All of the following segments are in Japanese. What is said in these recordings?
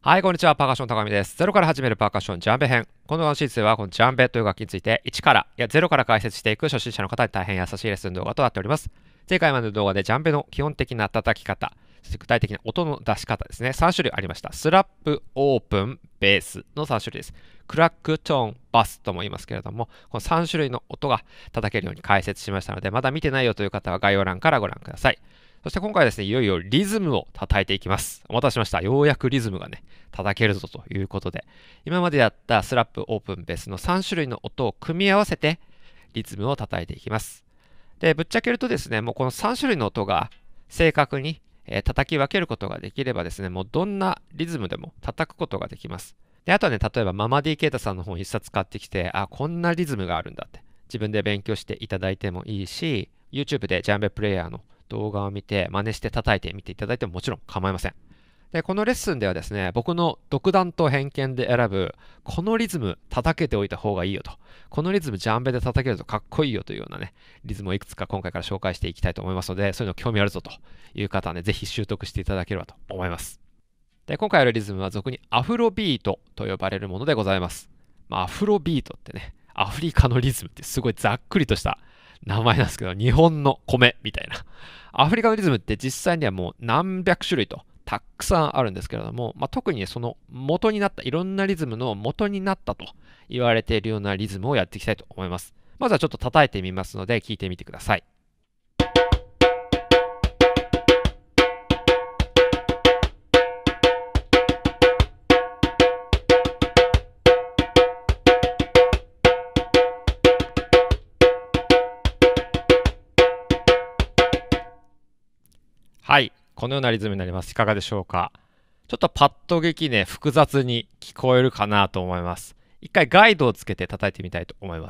はい、こんにちは。パーカッション高見です。ゼロから始めるパーカッションジャンベ編。このシリーズでは、このジャンベという楽器について1から、0から解説していく初心者の方に大変優しいレッスン動画となっております。前回までの動画でジャンベの基本的な叩き方、そして具体的な音の出し方ですね。3種類ありました。スラップ、オープン、ベースの3種類です。クラック、トーン、バスとも言いますけれども、この3種類の音が叩けるように解説しましたので、まだ見てないよという方は概要欄からご覧ください。そして今回はですね、いよいよリズムを叩いていきます。お待たせしました。ようやくリズムがね、叩けるぞということで、今までやったスラップ、オープン、ベースの3種類の音を組み合わせて、リズムを叩いていきます。で、ぶっちゃけるとですね、もうこの3種類の音が正確に叩き分けることができればですね、もうどんなリズムでも叩くことができます。で、あとはね、例えばママディケータさんの本一冊買ってきて、あ、こんなリズムがあるんだって、自分で勉強していただいてもいいし、YouTube でジャンベプレイヤーの動画を見て真似して叩いてみていただいてももちろん構いません。で、このレッスンではですね、僕の独断と偏見で選ぶ、このリズム叩けておいた方がいいよと、このリズムジャンベで叩けるとかっこいいよというようなね、リズムをいくつか今回から紹介していきたいと思いますので、そういうの興味あるぞという方はね、ぜひ習得していただければと思います。で、今回やるリズムは俗にアフロビートと呼ばれるものでございます。アフロビートってね、アフリカのリズムってすごいざっくりとした名前なんですけど、日本の米みたいな。アフリカのリズムって実際にはもう何百種類とたくさんあるんですけれども、特にその元になった、いろんなリズムの元になったと言われているようなリズムをやっていきたいと思います。まずはちょっと叩いてみますので、聞いてみてください。はい、このようなリズムになります。いかがでしょうか。ちょっとパッと劇ね、複雑に聞こえるかなと思います。一回ガイドをつけて叩いてみたいと思います。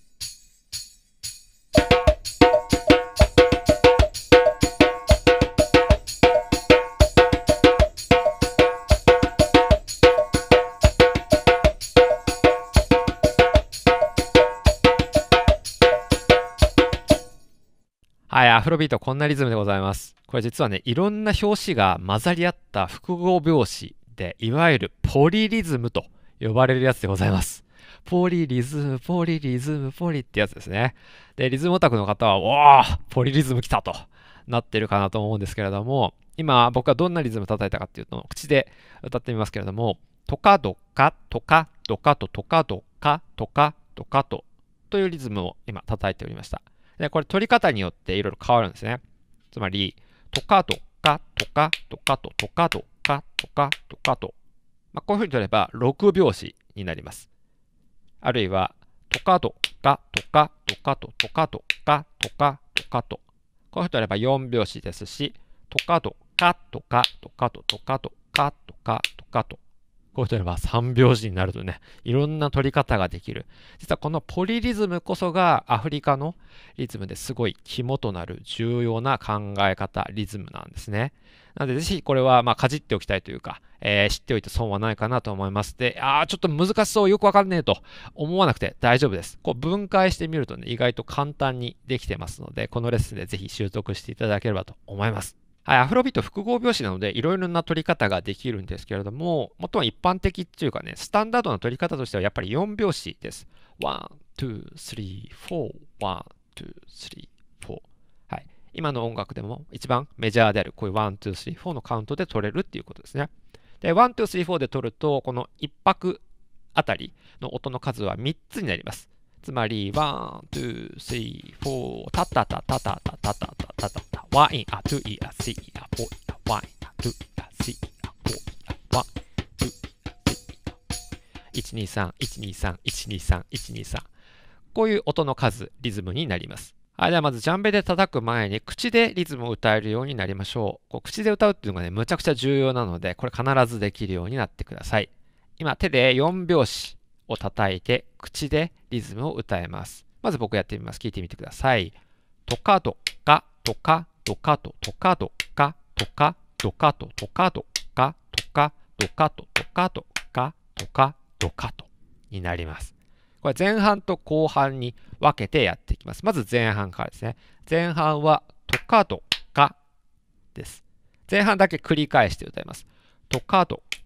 はい、アフロビートこんなリズムでございます。これ実はね、いろんな拍子が混ざり合った複合拍子で、いわゆるポリリズムと呼ばれるやつでございます。ポリリズム、ポリリズム、ポリってやつですね。で、リズムオタクの方は、おー、ポリリズム来たとなってるかなと思うんですけれども、今僕はどんなリズム叩いたかっていうと、口で歌ってみますけれども、トカドカ、トカ、ドカとトカドカ、トカ、ドカとというリズムを今叩いておりました。で、これ取り方によっていろいろ変わるんですね。つまり、トカドカ、トカ、トカと、トカドカ、トカ、トカと。こういうふうに取れば6拍子になります。あるいは、トカドカ、トカ、トカと、トカドカ、トカ、トカと。こういうふうに取れば4拍子ですし、トカドカ、トカ、トカと、トカドカ、トカ、トカと。こういうふうに取れば3拍子になるとね、いろんな取り方ができる。実はこのポリリズムこそがアフリカのリズムですごい肝となる重要な考え方、リズムなんですね。なので、ぜひこれはかじっておきたいというか、知っておいて損はないかなと思います。で、ちょっと難しそう、よくわかんねえと思わなくて大丈夫です。こう分解してみるとね、意外と簡単にできてますので、このレッスンでぜひ習得していただければと思います。はい、アフロビート複合拍子なので、いろいろな取り方ができるんですけれども、もっとも一般的っていうかね、スタンダードな取り方としてはやっぱり4拍子です。1、2、3、4、1、2、3、4。はい。今の音楽でも一番メジャーである、こういう1、2、3、4のカウントで取れるっていうことですね。で、1、2、3、4で取ると、この1拍あたりの音の数は3つになります。つまり、1、2、3、4、タタタタタタタタタタタタ、1、2、3、4、1、2、3、4、123、123、123、123。こういう音の数、リズムになります。はい、ではまずジャンベで叩く前に口でリズムを歌えるようになりましょう。口で歌うっていうのがね、むちゃくちゃ重要なので、これ必ずできるようになってください。今、手で4拍子を叩いて、口でリズムを歌えます。まず僕やってみます。聞いてみてください。トカドカ、トカ、ドカと、トカドカ、トカ、ドカと、トカドカ、トカ、ドカと、トカドカ、トカ、ドカとになります。これ前半と後半に分けてやっていきます。まず前半からですね。前半はトカドカです。前半だけ繰り返して歌います。トカドカ、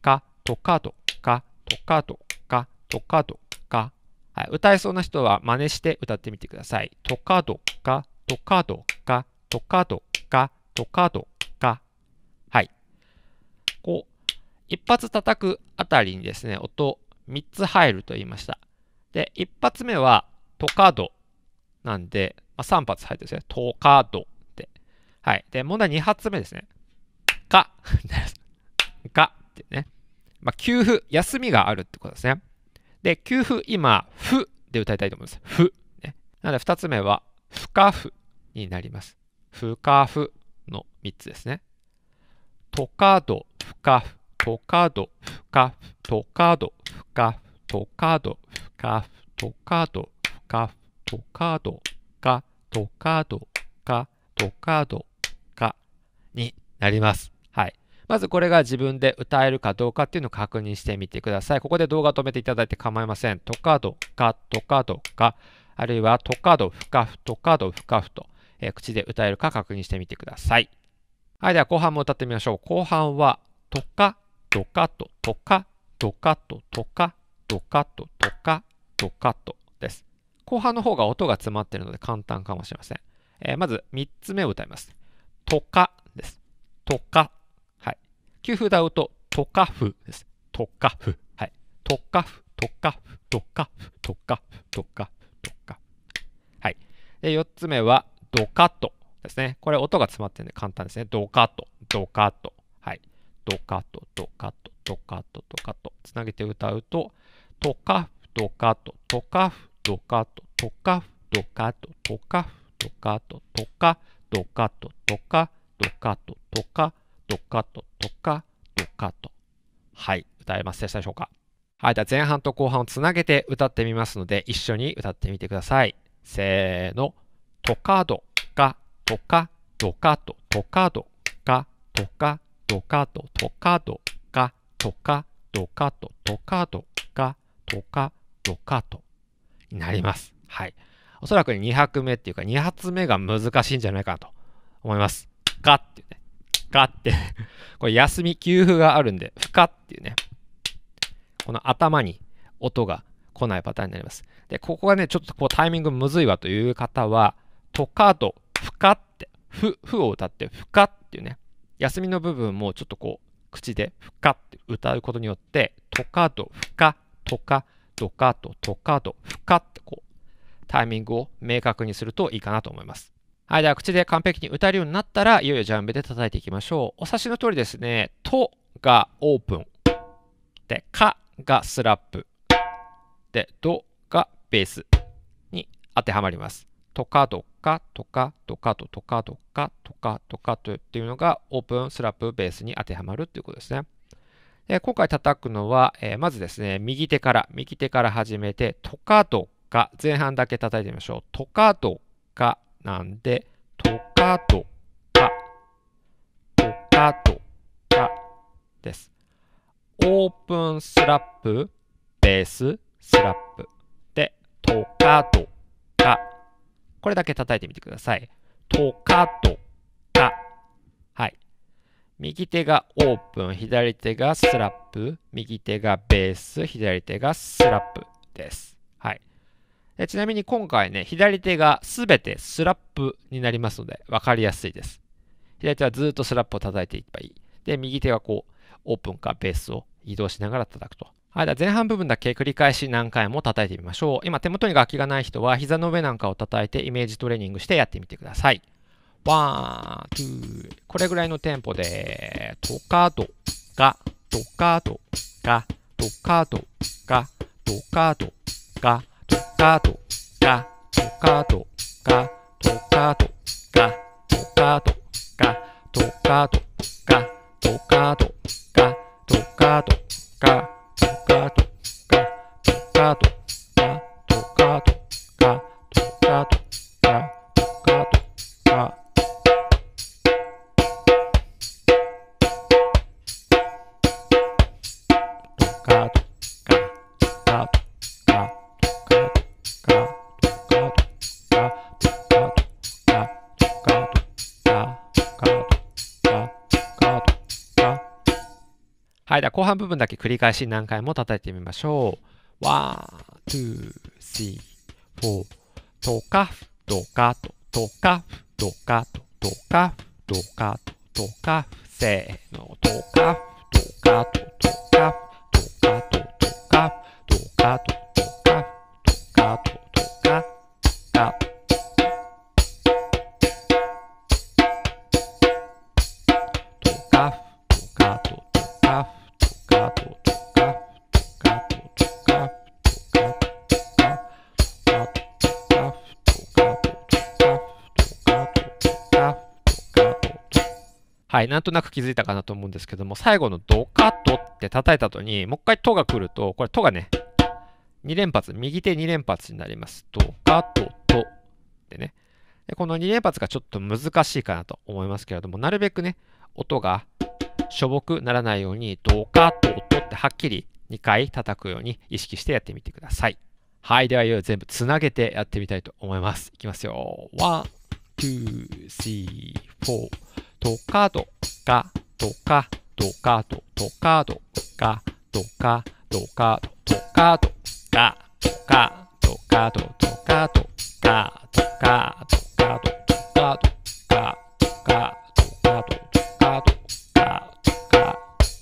トカド、カ、トカド、カ、トカド、カ。はい、歌えそうな人は真似して歌ってみてください。トカド、カ、トカド、カ、トカド、カ、トカド、カ。はい。こう、一発叩くあたりにですね、音3つ入ると言いました。で、一発目はトカドなんで、3発入ってるんですね。トカドって。はい。で、問題2発目ですね。カ。カってね。休符、休みがあるってことですね。で、休符、今、フで歌いたいと思います。フ。ね、なので、2つ目は、フカフになります。フカフの3つですね。トカド、フカフ、トカド、フカフ、トカド、フカフ、トカド、フカフ、トカド、フカフ、トカド、カ、トカド、カ、トカド、カになります。はい。まずこれが自分で歌えるかどうかっていうのを確認してみてください。ここで動画止めていただいて構いません。トカド、カ、トカド、カ、あるいはトカド、フカフ、トカド、フカフと、口で歌えるか確認してみてください。はい、では後半も歌ってみましょう。後半は、トカ、ドカト、トカ、ドカト、トカ、ドカト、トカ、ドカトです。後半の方が音が詰まっているので簡単かもしれません。まず3つ目を歌います。トカです。トカ。はい。9符歌うと、トカフです。トカフ。はい。トカフ、トカフ、トカフ、トカフ、トカフ、トカフ。はい。で、4つ目は、ドカトですね。これ音が詰まってるんで簡単ですね。ドカト、ドカト。はい。ドカト、ドカト、ドカト、ドカト。つなげて歌うと、トカフ、ドカト、トカフ、ドカト、トカフ、ドカト、トカフ、ドカト、トカ、ドカト、トカ、ドカト、トカ、ドカト、トカ、ドカト。はい。歌えますでしょうか。はい。では前半と後半をつなげて歌ってみますので、一緒に歌ってみてください。せーの。トカド、カ、トカ、ドカト、トカド、カ、トカ、ドカト、トカド、カ、トカ、ドカト、トカド、カ、トカ、ドカトになります。はい。おそらく2拍目っていうか2発目が難しいんじゃないかなと思います。カっていうね。カってこれ休み、休符があるんで、フカっていうね。この頭に音が来ないパターンになります。で、ここがね、ちょっとこうタイミングむずいわという方は、トカド、フカって、フを歌って、フカっていうね、休みの部分もちょっとこう、口でフカって歌うことによって、トカド、フカ、トカ、ドカト、トカド、フカってこう、タイミングを明確にするといいかなと思います。はい、では口で完璧に歌えるようになったら、いよいよジャンベで叩いていきましょう。お察しの通りですね、トがオープン。で、カがスラップ。で、ドがベースに当てはまります。トカドカ、トカ、ドカド、トカドカ、トカ、ドカとっていうのがオープン、スラップ、ベースに当てはまるということですね。今回叩くのは、まずですね、右手から始めて、トカドカ、前半だけ叩いてみましょう。トカドカなんで、トカドカ、トカドカです。オープン、スラップ、ベース、スラップで、トカドカ。これだけ叩いてみてください。トカドカ。はい。右手がオープン、左手がスラップ、右手がベース、左手がスラップです。はい。ちなみに今回ね、左手がすべてスラップになりますので、分かりやすいです。左手はずっとスラップを叩いていけばいい。で、右手はこう、オープンかベースを移動しながら叩くと。はい、では前半部分だけ繰り返し何回も叩いてみましょう。今手元に楽器がない人は膝の上なんかを叩いてイメージトレーニングしてやってみてください。ワン、ツー、これぐらいのテンポで、トカド、ガ、トカド、ガ、トカド、ガ、トカド、ガ、トカド、ガ、トカド、ガ、トカド、ガ、トカド、ガ、トカド、ガ、トカド、ガ、トカド、ガ、トカド、ガ、トカド、ガ、トカド、ガ、トカド、ガ、トカド、ガ。 はい、では後半部分だけ繰り返し何回も叩いてみましょう。1、2、3、4。トカフ、トカト、トカフ、トカト、トカフ、トカト、トカフ、せーの。トカフ、トカト、トカフ、トカト、トカフ、トカト、トカフ、トカト、トカフ、トカト。はい、なんとなく気づいたかなと思うんですけども、最後のドカトって叩いた後に、もう一回トが来ると、これトがね、2連発、右手2連発になります。ドカトトってね。でこの2連発がちょっと難しいかなと思いますけれども、なるべくね、音がしょぼくならないように、ドカトトってはっきり2回叩くように意識してやってみてください。はい、ではいよいよ全部つなげてやってみたいと思います。いきますよ。1、2、3、4。トカドカドカドカドトカドカドカドカドトカドカドカドカドトカドカドカドカドトカドカドカドカドカドカドカ。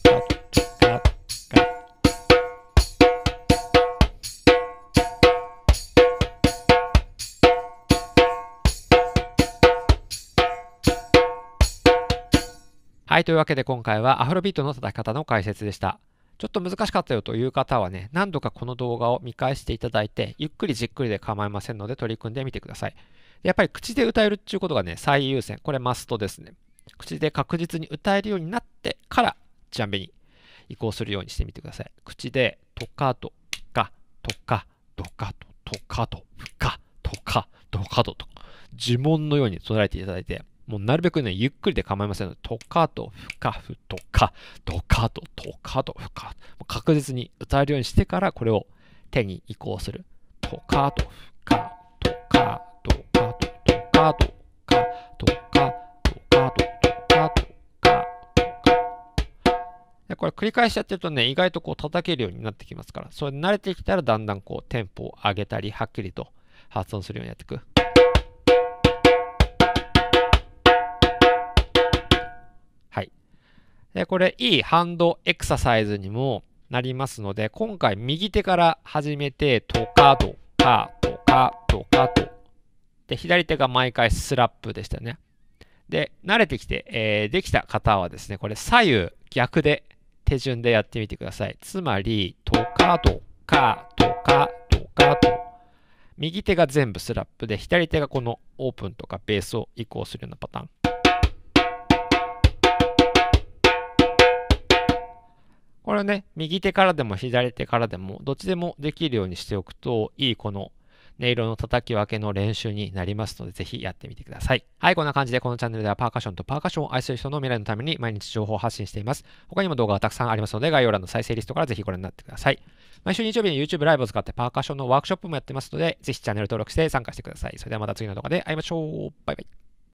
はい、というわけで今回はアフロビートの叩き方の解説でした。ちょっと難しかったよという方はね、何度かこの動画を見返していただいて、ゆっくりじっくりで構いませんので取り組んでみてください。やっぱり口で歌えるっていうことがね、最優先。これマストですね。口で確実に歌えるようになってからジャンベに移行するようにしてみてください。口でトカドカトカドカトトカドカトカドカドと呪文のように唱えていただいて、もうなるべくね、ゆっくりで構いませんので、トカドフカフトカドカドトカドフカ、確実に歌えるようにしてからこれを手に移行する。トカドフカトカドカドトカドカトカドカドトカドカトカ。これ繰り返しやってるとね、意外とこう叩けるようになってきますから、それ慣れてきたらだんだんこうテンポを上げたり、はっきりと発音するようにやっていく。はい。で、これいいハンドエクササイズにもなりますので、今回右手から始めて、トカドカトカトカト。で、左手が毎回スラップでしたよね。で、慣れてきて、できた方はですね、これ左右逆で手順でやってみてください。つまり、トカドカトカトカト。右手が全部スラップで、左手がこのオープンとかベースを移行するようなパターン。これはね、右手からでも左手からでも、どっちでもできるようにしておくと、いいこの音色の叩き分けの練習になりますので、ぜひやってみてください。はい、こんな感じでこのチャンネルではパーカッションとパーカッションを愛する人の未来のために毎日情報を発信しています。他にも動画がたくさんありますので、概要欄の再生リストからぜひご覧になってください。毎週日曜日に YouTube ライブを使ってパーカッションのワークショップもやってますので、ぜひチャンネル登録して参加してください。それではまた次の動画で会いましょう。バイバイ。